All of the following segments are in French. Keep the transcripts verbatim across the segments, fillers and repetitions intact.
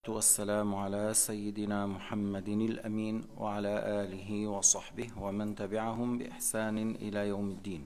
والسلام على سيدنا محمد الأمين وعلى آله وصحبه ومن تبعهم بإحسان إلى يوم الدين.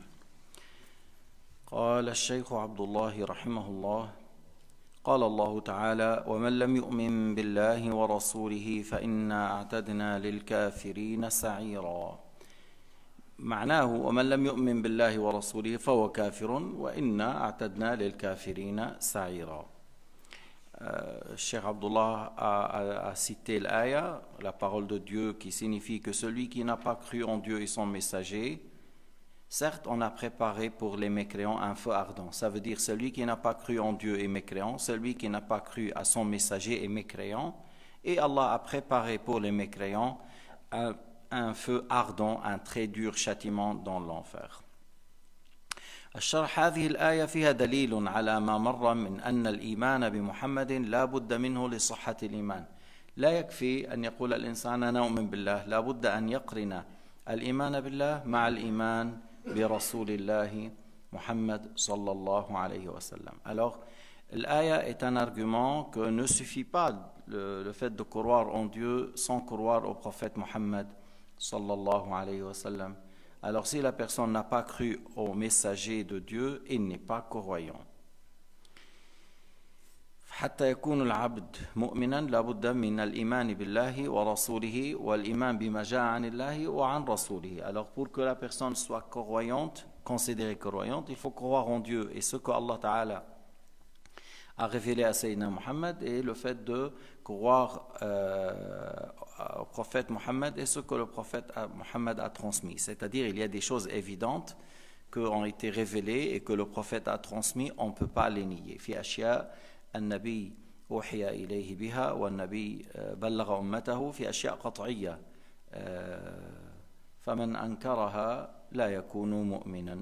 قال الشيخ عبد الله رحمه الله: قال الله تعالى: ومن لم يؤمن بالله ورسوله فإنا أعتدنا للكافرين سعيرا. معناه: ومن لم يؤمن بالله ورسوله فهو كافر وإنا أعتدنا للكافرين سعيرا. Euh, Cheikh Abdullah a, a, a cité l'aya, la parole de Dieu, qui signifie que celui qui n'a pas cru en Dieu et son messager, certes on a préparé pour les mécréants un feu ardent. Ça veut dire celui qui n'a pas cru en Dieu est mécréant, celui qui n'a pas cru à son messager est mécréant, et Allah a préparé pour les mécréants un, un feu ardent, un très dur châtiment dans l'enfer. الشرح: هذه الآية فيها دليل على ما مر من أن الإيمان بمحمد لا بد منه لصحة الإيمان. لا يكفي أن يقول الإنسان أنا أؤمن بالله، لا بد أن يقرن الإيمان بالله مع الإيمان برسول الله محمد صلى الله عليه وسلم. Alors, l'aya est un argument que ne suffit pas le, le fait de croire en Dieu sans croire au prophète Mohammed sallallahu alayhi wa sallam. Alors si la personne n'a pas cru au messager de Dieu, il n'est pas croyant. حتى يكون العبد مؤمنا لابد من الإيمان بالله ورسوله والإيمان بما جاء عن الله وعن رسوله. Alors pour que la personne soit croyante, considérée croyante, il faut croire en Dieu et ce que Allah Ta'ala a révélé à Sayyidina Muhammad et le fait de croire euh, au prophète Muhammad et ce que le prophète Muhammad a transmis. C'est-à-dire il y a des choses évidentes qui ont été révélées et que le prophète a transmis, on ne peut pas les nier. في أشياء النبي أوحي إليه بها والنبي بلغ أمته في أشياء قطعية فمن أنكرها لا يكون مؤمنا.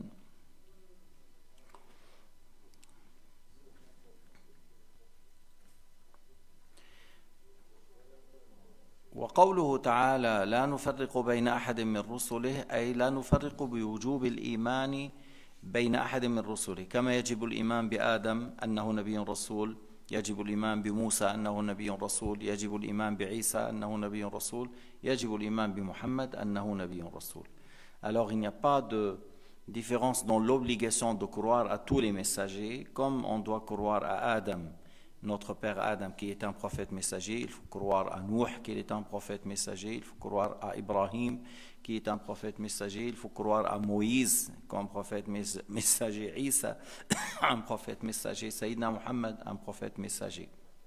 وقوله تعالى لا نفرق بين أحد من رسله أي لا نفرق بوجوب الإيمان بين أحد من رسله، كما يجب الإيمان بآدم أنه نبي رسول، يجب الإيمان بموسى أنه نبي رسول، يجب الإيمان بعيسى أنه نبي رسول، يجب الإيمان بمحمد أنه نبي رسول. Alors il n'y a pas de différence dans l'obligation de croire à tous les messagers, comme on doit croire à Adam, notre père Adam qui est un prophète messager, il faut croire à Nuh qui est un prophète messager, il faut croire à Ibrahim qui est un prophète messager, il faut croire à Moïse comme prophète messager, Isa un prophète messager, Sayyidina Muhammad un prophète messager.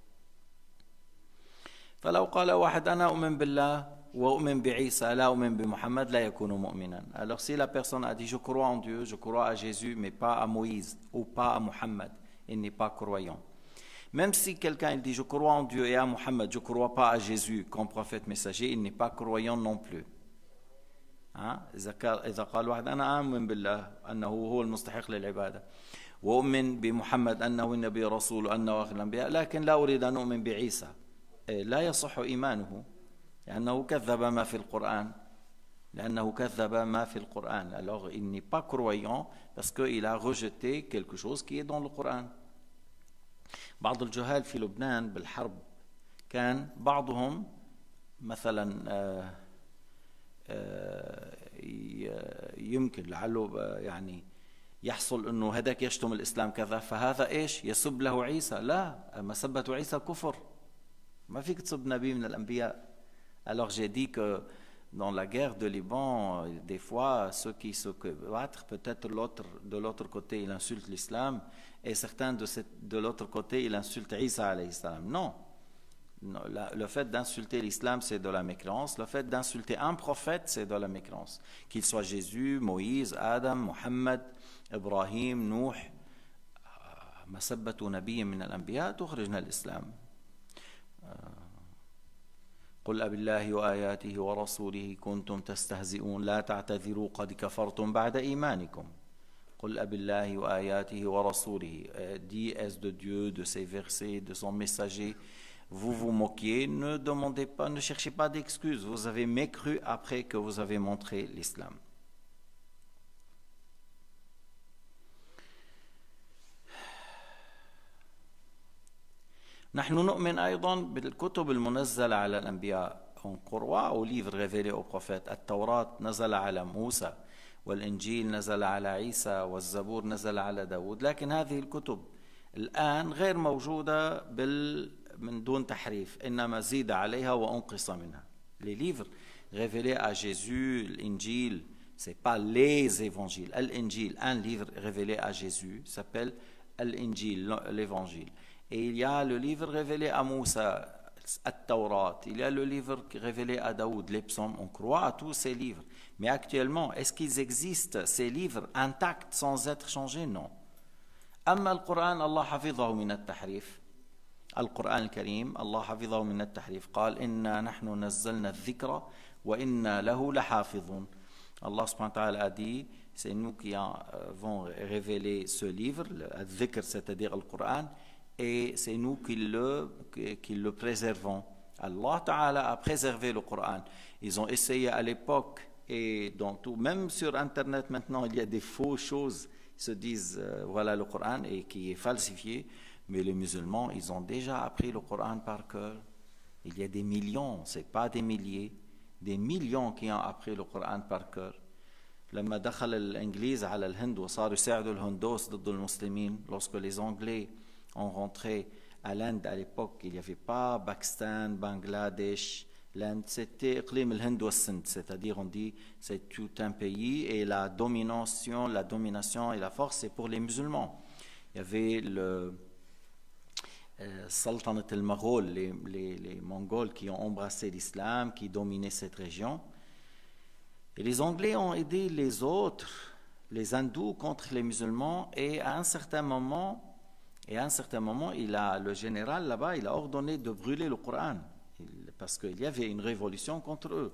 فلو قال واحد أنا أؤمن بالله وأؤمن بعيسى لا أؤمن بمحمد لا يكون مؤمنا. Alors si la personne a dit je crois en Dieu, je crois à Jésus mais pas à Moïse ou pas à Muhammad, il n'est pas croyant. Même si quelqu'un il dit je crois en Dieu et à Muhammad, je ne crois pas à Jésus comme prophète messager, il n'est pas croyant non plus. إذا قال واحد أنا آمن بالله أنه هو المستحق للعبادة وأؤمن بمحمد أنه النبي رسول وأنه آخر الأنبياء لكن لا أريد أن أؤمن بعيسى، لا يصح إيمانه لأنه كذب ما في القرآن لأنه كذب ما في القرآن. Alors il n'est pas croyant parce qu'il a rejeté quelque chose qui est dans le Coran. بعض الجهال في لبنان بالحرب كان بعضهم مثلا آآ آآ يمكن لعله يعني يحصل انه هذاك يشتم الاسلام كذا فهذا ايش يسب له عيسى. لا، مسبة عيسى كفر، ما فيك تسب نبي من الانبياء. Alors j'ai dit que dans la guerre de Liban, des fois, ceux qui se battent, peut-être l'autre, de l'autre côté, il insulte l'islam, et certains de, cette, de l'autre côté, il insulte Isa alayhi salam. Non. non la, le fait d'insulter l'islam, c'est de la mécréance. Le fait d'insulter un prophète, c'est de la mécréance. Qu'il soit Jésus, Moïse, Adam, Muhammad, Ibrahim, Nuh, مسبة نبي من الأنبياء تخرجنا الإسلام. قل أبالله وآياته ورسوله كنتم تستهزئون لا تعتذروا قد كفرتم بعد إيمانكم. قل أبالله وآياته ورسوله. Dis est de Dieu, de ses versets, de son messager. Vous vous moquiez, ne demandez pas, ne cherchez pas d'excuses. Vous avez mécru après que vous avez montré l'islam. نحن نؤمن أيضا بالكتب المنزلة على الأنبياء. On croit aux livres révélés aux prophètes. التوراة نزل على موسى، والإنجيل نزل على عيسى، والزبور نزل على داود. لكن هذه الكتب الآن غير موجودة بال... من دون تحريف، إنما زيد عليها وأنقص منها. Les livres révélés à Jésus, l'Injil, c'est pas les évangiles. L'Injil, un livre révélé à Jésus, s'appelle l'Injil, l'évangile. Et il y a le livre révélé à Moussa, At-Tawrat, il y a le livre révélé à Daoud, les psaumes. On croit à tous ces livres. Mais actuellement, est-ce qu'ils existent, ces livres, intacts, sans être changés? Non. أما القرآن الله حفظه من التحريف. القرآن الكريم الله حفظه من التحريف. قال إنا نحن نزلنا الذكر وإنا له لحافظون. Allah subhanahu wa ta'ala a dit, c'est nous qui avons révélé ce livre, le dhikr, c'est-à-dire le Coran, et c'est nous qui le, qui le préservons. Allah ta'ala a préservé le Coran. Ils ont essayé à l'époque, et dans tout, même sur Internet maintenant, il y a des fausses choses, ils se disent, euh, voilà le Coran, et qui est falsifié, mais les musulmans, ils ont déjà appris le Coran par cœur. Il y a des millions, c'est pas des milliers, des millions qui ont appris le Coran par cœur. لما دخل الإنجليز على الهند وصاروا يساعدوا الهندوس ضد المسلمين, lorsque les Anglais ont rentré à l'Inde à l'époque, il n'y avait pas Pakistan, Bangladesh, l'Inde, c'était إقليم الهند والسند, c'est-à-dire on dit c'est tout un pays et la domination, la domination et la force c'est pour les musulmans. Il y avait le Sultanat al-Maghol, les, les, les Mongols qui ont embrassé l'islam, qui dominaient cette région. Et les Anglais ont aidé les autres, les hindous, contre les musulmans. Et à un certain moment, et à un certain moment, il a, le général là-bas, il a ordonné de brûler le Coran, parce qu'il y avait une révolution contre eux.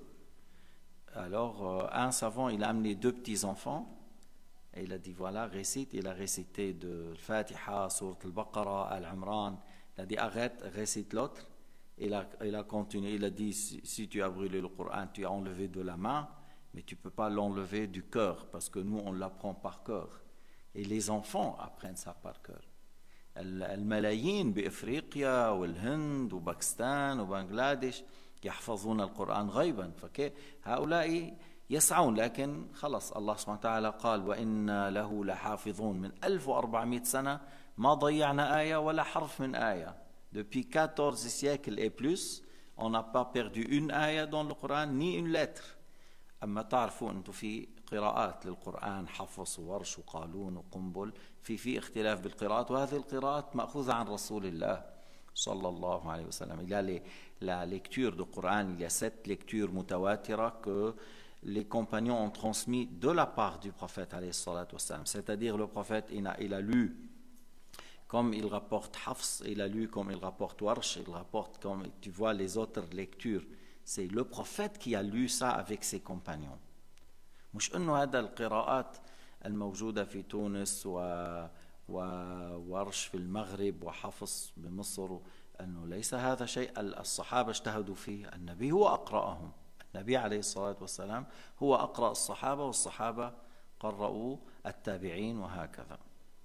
Alors, un savant, il a amené deux petits enfants. Et il a dit, voilà, récite. Il a récité de Fatiha, Surat al-Baqarah, Al-Imran. Il a dit, arrête, récite l'autre. Il a, il a continué. Il a dit, si, si tu as brûlé le Coran, tu as enlevé de la main, mais tu ne peux pas l'enlever du cœur, parce que nous, on l'apprend par cœur. Et les enfants apprennent ça par cœur. الملايين بإفريقيا والهند وباكستان وبنغلاديش يحفظون القرآن غيبا. فهؤلاء يسعون، لكن خلص الله سبحانه وتعالى قال وإنا له لحافظون. من ألف وأربعمائة سنة ما ضيعنا آية ولا حرف من آية. Depuis quatorze siècles et plus, on n'a pas perdu une آية dans le Coran ni une lettre. أما تعرفوا أنتم في قراءات للقرآن، حفص وورش وقالون وقنبل، في في اختلاف بالقراءات، وهذه القراءات مأخوذة عن رسول الله صلى الله عليه وسلم. Il y a les, la lecture du Coran, il y a sept lectures mutawatira que les compagnons ont transmis de la part du prophète alayhi salatu wassalam. C'est-à-dire le prophète, il a, il a lu comme il rapporte Hafs, il a lu comme il rapporte Warsh, il rapporte comme tu vois les autres lectures. C'est le prophète qui a lu ça avec ses compagnons. مش انه هذا القراءات الموجودة في تونس و وورش في المغرب وحفص بمصر، انه ليس هذا شيء الصحابة اجتهدوا فيه. النبي هو اقرأهم. النبي عليه الصلاة والسلام هو أقرأ الصحابة، والصحابة قرأوا التابعين وهكذا.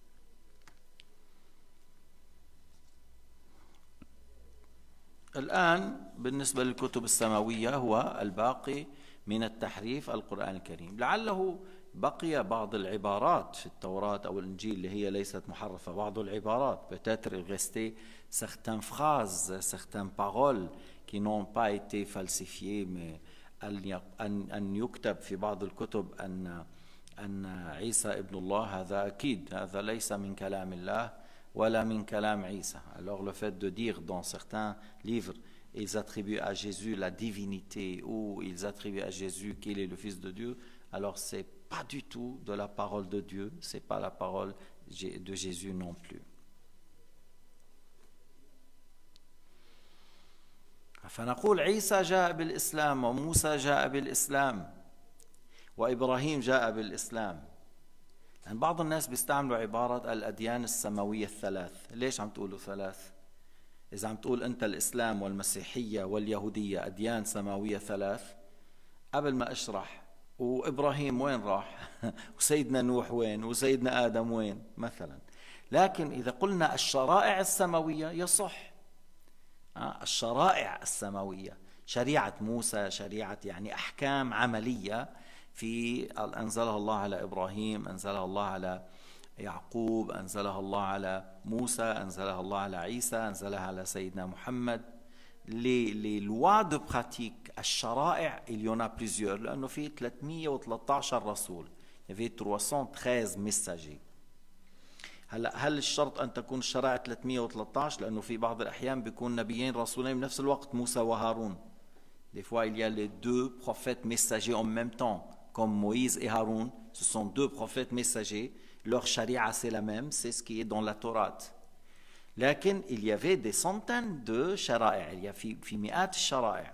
الآن بالنسبة للكتب السماوية هو الباقي من التحريف القرآن الكريم. لعله بقي بعض العبارات في التوراة أو الإنجيل اللي هي ليست محرفة، بعض العبارات peut-être il restait certaines phrases, certaines paroles qui n'ont pas été falsifiées, mais أن يكتب في بعض الكتب أن أن عيسى ابن الله، هذا أكيد، هذا ليس من كلام الله ولا من كلام عيسى. Alors le fait de dire dans certains livres ils attribuent à Jésus la divinité ou ils attribuent à Jésus qu'il est le Fils de Dieu, alors c'est pas du tout de la parole de Dieu, c'est pas la parole de Jésus non plus. فنقول عيسى جاء بالإسلام وموسى جاء بالإسلام وإبراهيم جاء بالإسلام. يعني بعض الناس بيستعملوا عبارة الأديان السماوية الثلاث. ليش عم تقولوا ثلاث؟ إذا عم تقول أنت الإسلام والمسيحية واليهودية أديان سماوية ثلاث، قبل ما أشرح وإبراهيم وين راح وسيدنا نوح وين وسيدنا آدم وين مثلا. لكن إذا قلنا الشرائع السماوية يصح، الشرائع السماوية، شريعة موسى، شريعة يعني أحكام عملية في أنزلها الله على إبراهيم، أنزلها الله على يعقوب، أنزلها الله على موسى، أنزلها الله على عيسى، أنزلها على سيدنا محمد. les les lois de pratique الشرائع il y en a plusieurs لأنه في ثلاثمئة وثلاثة عشر رسول، il y avait trois cent treize messagers. هلا هل الشرط أن تكون الشرائع ثلاثمئة وثلاثة عشر؟ لأنه في بعض الأحيان بيكون نبيين رسولين بنفس الوقت، موسى وهارون. Des fois il y a les deux prophètes messagers en même temps comme Moïse et Haroun, ce sont deux prophètes messagers, leur charia c'est la même, c'est ce qui est dans la Torah. لكن il y avait des centaines de شرائع، il y a في في مئات الشرائع.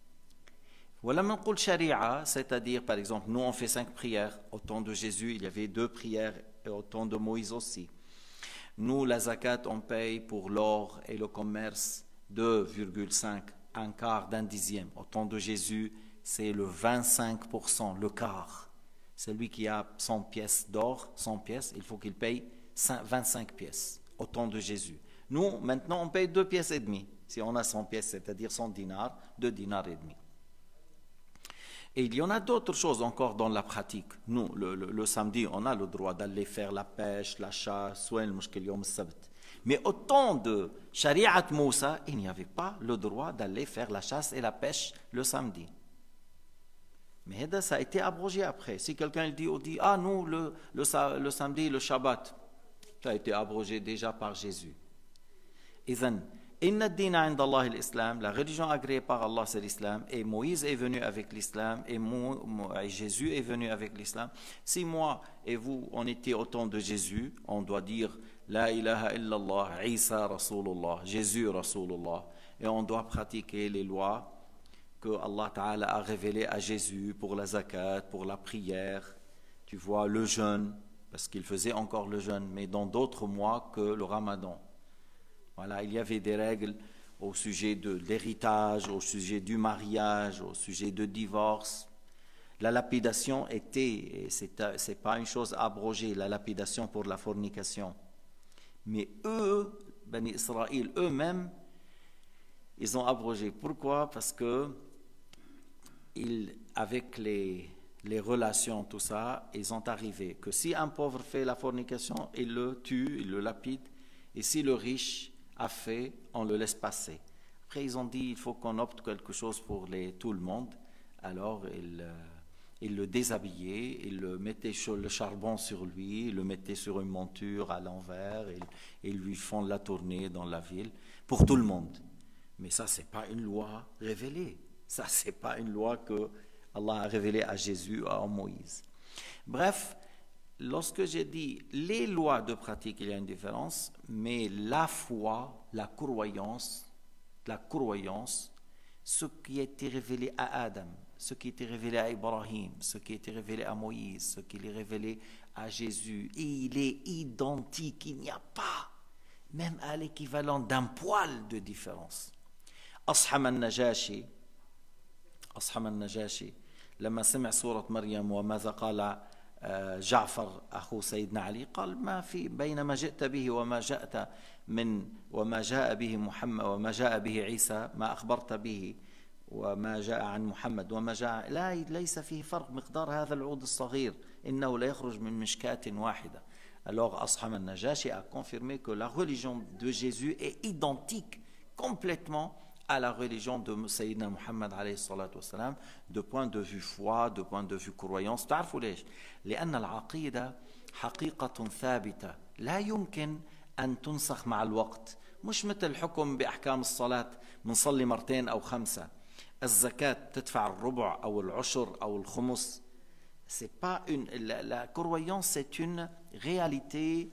ولما نقول شريعة c'est-à-dire par exemple nous on fait cinq prières, au temps de Jésus il y avait deux prières et au temps de Moïse aussi. Nous la zakat on paye pour l'or et le commerce deux virgule cinq, un quart d'un dixième. Au temps de Jésus c'est le vingt-cinq pour cent, le quart. Celui qui a cent pièces d'or, cent pièces, il faut qu'il paye vingt-cinq pièces au temps de Jésus. Nous, maintenant, on paye deux pièces et demie. Si on a cent pièces, c'est-à-dire cent dinars, deux dinars et demi. Et il y en a d'autres choses encore dans la pratique. Nous, le, le, le samedi, on a le droit d'aller faire la pêche, la chasse, mais au temps de Shari'at Moussa, il n'y avait pas le droit d'aller faire la chasse et la pêche le samedi. Mais ça a été abrogé après. Si quelqu'un dit, dit ah nous, le, le, le samedi, le Shabbat, ça a été abrogé déjà par Jésus. إذن إن الدين عند الله الإسلام, la religion agréée par Allah c'est l'islam, et Moïse est venu avec l'islam, et, et Jésus est venu avec l'islam. Si moi et vous on était au temps de Jésus, on doit dire La ilaha illallah, Isa Rasulullah, Jésus Rasulullah, et on doit pratiquer les lois que Allah Ta'ala a révélées à Jésus pour la zakat, pour la prière, tu vois, le jeûne, parce qu'il faisait encore le jeûne, mais dans d'autres mois que le Ramadan. Voilà, il y avait des règles au sujet de l'héritage, au sujet du mariage, au sujet de divorce. La lapidation était, ce n'est pas une chose abrogée, la lapidation pour la fornication. Mais eux, Bani Israël, eux-mêmes, ils ont abrogé. Pourquoi? Parce que ils, avec les, les relations, tout ça, ils ont arrivé que si un pauvre fait la fornication, il le tue, il le lapide, et si le riche a fait, on le laisse passer. Après, ils ont dit il faut qu'on opte quelque chose pour les, tout le monde. Alors, ils, euh, ils le déshabillaient, ils le mettaient sur le charbon sur lui, ils le mettaient sur une monture à l'envers, et ils lui font la tournée dans la ville pour tout le monde. Mais ça, ce n'est pas une loi révélée. Ça, ce n'est pas une loi que Allah a révélée à Jésus, à Moïse. Bref, lorsque j'ai dit les lois de pratique, il y a une différence, mais la foi, la croyance, la croyance, ce qui a été révélé à Adam, ce qui a été révélé à Ibrahim, ce qui a été révélé à Moïse, ce qui est révélé à Jésus, il est identique, il n'y a pas, même à l'équivalent d'un poil de différence. أصحم النجاشي أصحم النجاشي لما سمع سورة مريم وماذا قال جعفر أخو سيدنا علي قال ما في بين ما جئت به وما جاءت من وما جاء به محمد وما جاء به عيسى ما أخبرت به وما جاء عن محمد وما جاء لا ليس فيه فرق مقدار هذا العود الصغير إنه لا يخرج من مشكاة واحدة. Alors Asham al-Najashi a confirmé que la religion de Jésus est identique complètement à la religion de Sayyidina Muhammad alayhi salatu wassalam, de point de vue foi, de point de vue croyance. تعرفوا ليش؟ لأن العقيدة حقيقة ثابتة لا يمكن أن تنسخ مع الوقت. مش مثل الحكم بأحكام الصلاة بنصلي مرتين أو خمسة. الزكاة تدفع الربع أو العشر أو الخمس. C'est pas une, la, la croyance c'est une réalité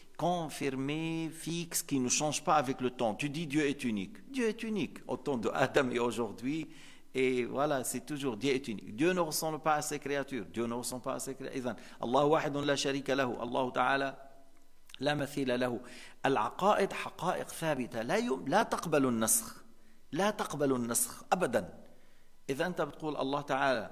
confirmé, fixe, qui ne change pas avec le temps. Tu dis Dieu est unique. Dieu est unique au temps de Adam et aujourd'hui. Et voilà, c'est toujours Dieu est unique. Dieu ne ressemble pas à ses créatures. Dieu ne ressemble pas à ses créatures. Allah wahidun la sharika lahu. Allah ta'ala la mathila lahu. Al-aqaid haqa'iq thabita. لا لا تقبل النسخ. لا تقبل النسخ أبدا. إذا أنت بتقول الله تعالى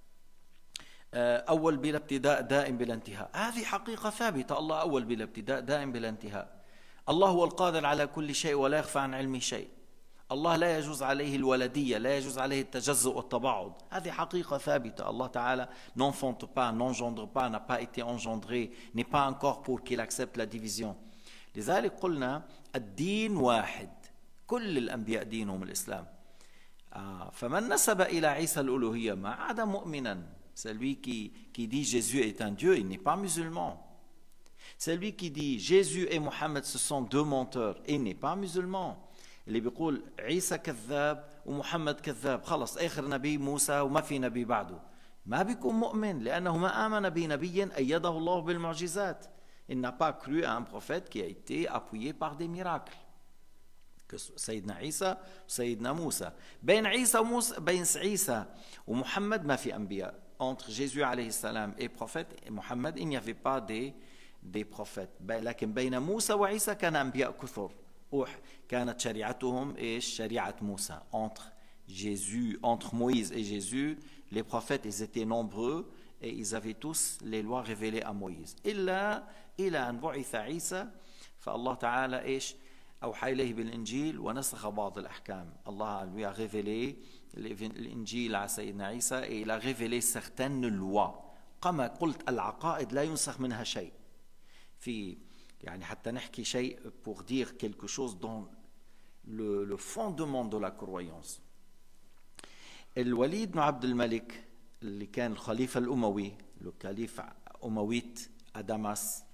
أول بلا ابتداء دائم بلا انتهاء، هذه حقيقة ثابتة. الله أول بلا ابتداء دائم بلا انتهاء. الله هو القادر على كل شيء ولا يخفى عن علمه شيء. الله لا يجوز عليه الولدية، لا يجوز عليه التجزؤ والتباعد. هذه حقيقة ثابتة. الله تعالى n'enfante pas, n'engendre pas, n'a pas été engendré, n'est pas encore pour qu'il accepte la division. لذلك قلنا الدين واحد، كل الأنبياء دينهم الإسلام. آه فمن نسب إلى عيسى الألوهية ما عاد مؤمنا. Celui qui, qui dit Jésus est un Dieu, il n'est pas musulman. Celui qui dit Jésus et Mohammed ce sont deux menteurs, il n'est pas musulman. اللي بيقول عيسى كذاب ومحمد كذاب، خلص آخر نبي موسى وما في نبي بعده، ما بيكون مؤمن، لأنه ما آمن بنبي أيده الله بالمعجزات. Il n'a pas cru à un prophète qui a été appuyé par des miracles. Que سيدنا عيسى وسيدنا موسى. بين عيسى وموسى، بين عيسى ومحمد ما في أنبياء. Entre Jésus alayhi salam et prophète et Mohammed, il n'y avait pas des, des prophètes. لكن بين موسى وعيسى كان أنبياء كثر. كانت شريعتهم إيش؟ شريعة موسى. Entre Jésus, entre Moïse et Jésus, les prophètes, ils étaient nombreux et ils avaient tous les lois révélées à Moïse. إلا إلى أن بعث عيسى فالله تعالى إيش؟ أوحى إليه بالإنجيل ونسخ بعض الأحكام. Allah lui a révélé l'Injil à Sayyidina Isa et il a révélé certaines lois. كما قلت العقائد لا ينسخ منها شيء. في يعني حتى نحكي شيء pour dire quelque chose dans le, le fondement de la croyance. الوليد بن عبد الملك اللي كان الخليفة الأموي، الخليفة أمويت أداماس،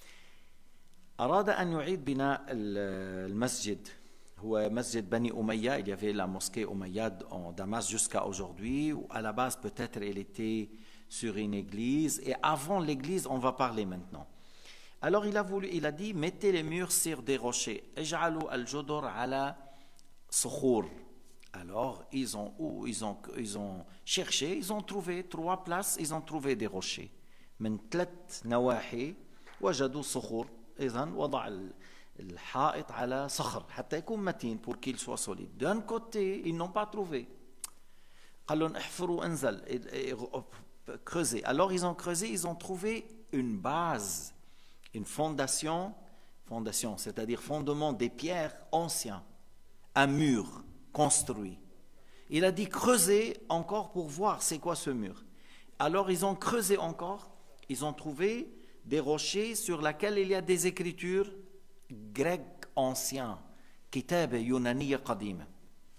أراد أن يعيد بناء المسجد. هو مسجد بني أمية. Il y avait la mosquée Umayyad en Damas jusqu'à aujourd'hui. À la base peut-être elle était sur une église, et avant l'église on va parler maintenant. Alors il a voulu, il a dit mettez les murs sur des rochers. اجعلوا الجدر على صخور. Alors ils ont où ils ont ils ont cherché, ils ont trouvé trois places, ils ont trouvé des rochers. من ثلاث نواحي وجدوا صخور. إذا وضع الحائط على صخر حتى يكون متين pour qu'il soit solide. D'un côté ils n'ont pas trouvé. قال لهم احفروا انزل creuser. Alors ils ont creusé, ils ont trouvé une base, une fondation, fondation, c'est-à-dire fondement des pierres anciens, un mur construit. Il a dit creuser encore pour voir c'est quoi ce mur. Alors ils ont creusé encore, ils ont trouvé des rochers sur lesquels il y a des écritures grecques anciennes, كتابة يونانية قديمة.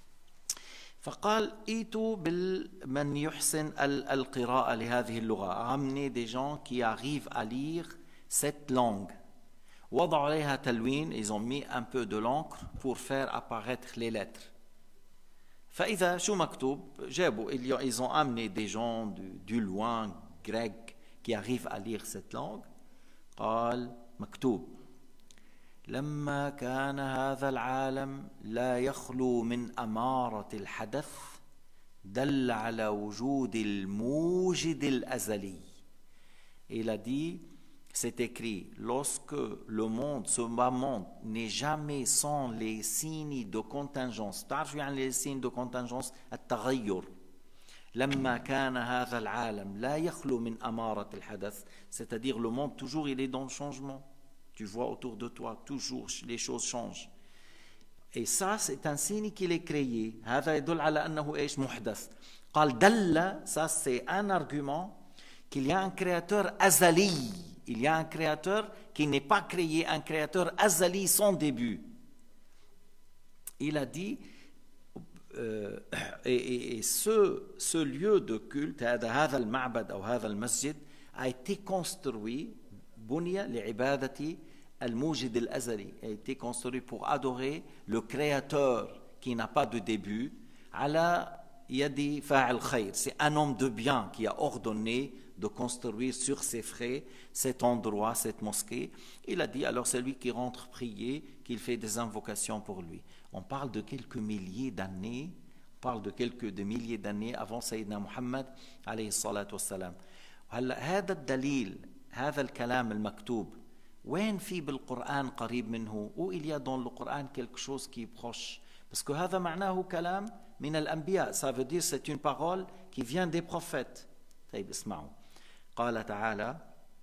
فقال ايتوا بمن يحسن القراءة لهذه اللغة. Amenez des gens qui arrivent à lire cette langue. وضعوا عليها تلوين. Ils ont mis un peu de l'encre pour faire apparaître les lettres. فإذا شو مكتوب؟ جابوا ils ont amené des gens du, du loin grec qui arrivent à lire cette langue. قال مكتوب لما كان هذا العالم لا يخلو من أمارة الحدث دل على وجود الموجد الأزلي. Il a dit, c'est écrit, lorsque le monde, ce monde n'est jamais sans les signes de contingence. تعرف يعني les signes de contingence؟ التغير. لما كان هذا العالم لا يخلو من أمارة الحدث, c'est-à-dire le monde toujours il est dans le changement. Tu vois autour de toi, toujours les choses changent. Et ça, c'est un signe qu'il est créé. هذا يدل على أنه إيش محدث. قال دل, ça c'est un argument qu'il y a un créateur azali. Il y a un créateur qui n'est pas créé, un créateur azali sans début. Il a dit, euh, et, et, et ce, ce lieu de culte, هذا المعبد أو هذا المسجد, a été construit بني لعبادة الموجد الأزلي, a été construit pour adorer le créateur qui n'a pas de début. على يد فاعل خير, c'est un homme de bien qui a ordonné de construire sur ses frais cet endroit, cette mosquée. Il a dit, alors c'est lui qui rentre prier, qu'il fait des invocations pour lui. On parle de quelques milliers d'années, on parle de quelques de milliers d'années avant Sayyidina Muhammad alayhi salatu wassalam. هلا هذا الدليل, هذا الكلام المكتوب, وين في بالقرآن قريب منه؟ ou il y a dans le Coran quelque chose qui est proche? Parce que هذا معناه كلام من الأنبياء, ça veut dire c'est une parole qui vient des prophètes. طيب اسمعوا. قال تعالى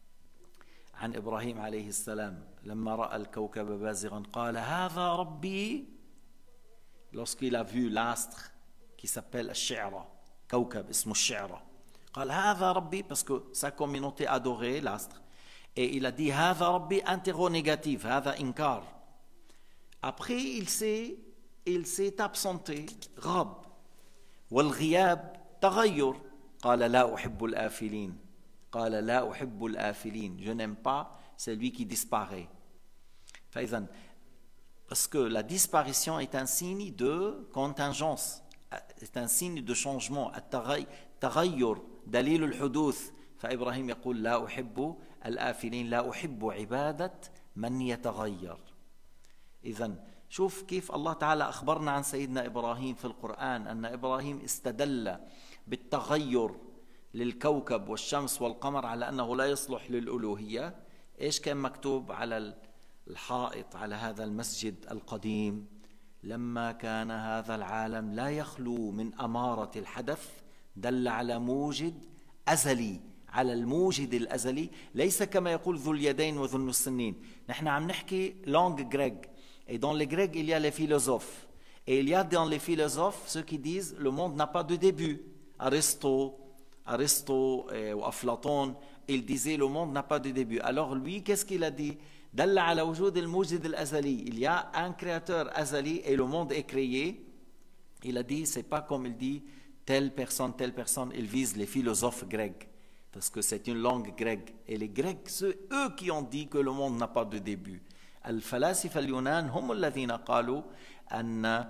عن إبراهيم عليه السلام لما رأى الكوكب بازغا قال هذا ربي lorsqu'il a vu l'astre qui s'appelle الشعرة, كوكب اسمه الشعرة, قال هذا ربي, parce que sa communauté adorait l'astre, et il a dit هذا ربي, interro négatif, هذا إنكار. Après il s'est il s'est absenté, غاب, والغياب تغير, قال لا أحب الآفلين, قال لا أحب الآفلين, je n'aime pas celui qui disparaît. فإذن, parce que la disparition est un signe de contingence, c'est un signe de changement. التغير دليل الحدوث. فإبراهيم يقول لا أحب الآفلين, لا أحب عبادة من يتغير. إذن شوف كيف الله تعالى أخبرنا عن سيدنا إبراهيم في القرآن أن إبراهيم استدل بالتغير للكوكب والشمس والقمر على أنه لا يصلح للألوهية. إيش كان مكتوب على الحائط على هذا المسجد القديم؟ لما كان هذا العالم لا يخلو من أمارة الحدث دل على موجد أزلي، على الموجد الأزلي، ليس كما يقول ذو اليدين وذو النسنين. نحن عم نحكي langue grecque, et dans les Grecs il y a les philosophes, et il y a dans les philosophes ceux qui disent le monde n'a pas de début. Aristote, Aristote ou Aflaton, il disait le monde n'a pas de début. Alors lui, qu'est-ce qu'il a dit? دل على وجود الموجد الأزلي. Il y a un créateur azali et le monde est créé. Il a dit, c'est pas comme il dit telle personne, telle personne. Il vise les philosophes grecs parce que c'est une langue grecque. Et les Grecs, c'est eux qui ont dit que le monde n'a pas de début. الفلاسفة اليونان هم الذين قالوا أن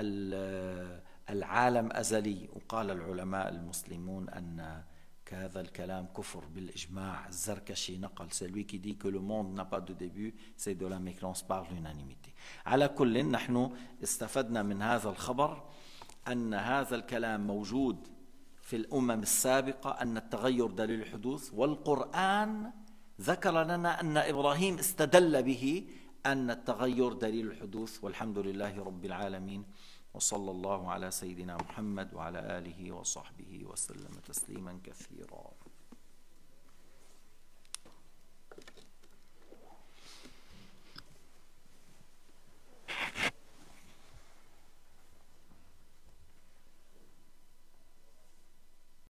العالم أزلي. وقال العلماء المسلمون أن هذا الكلام كفر بالإجماع. الزركشي نقل celui qui dit que le monde n'a pas de début, c'est de la mécréance par l'unanimité. على كل نحن استفدنا من هذا الخبر أن هذا الكلام موجود في الأمم السابقة، أن التغير دليل الحدوث، والقرآن ذكر لنا أن إبراهيم استدل به أن التغير دليل الحدوث. والحمد لله رب العالمين، وصلى الله على سيدنا محمد وعلى آله وصحبه وسلم تسليما كثيرا.